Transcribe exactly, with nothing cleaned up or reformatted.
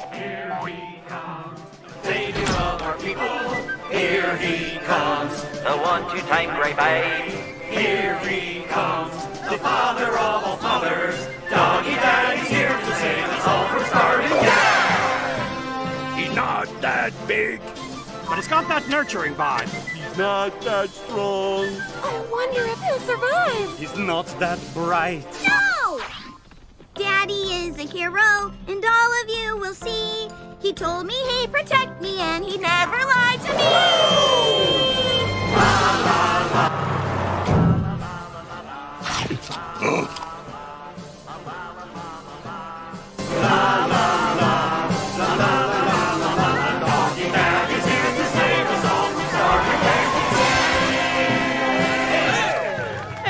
Here he comes, savior of our people. Here he comes, the one-two-time Grape Ape. Here he comes, the father of all fathers. Doggie Daddy's here to save us all from starving. Yeah! He's not that big, but he's got that nurturing vibe. He's not that strong. I wonder if he'll survive. He's not that bright. No! Daddy is a hero, and all of you will see. He told me he'd protect me, and he never lied to me. La, la, la. La, la, la, la, la.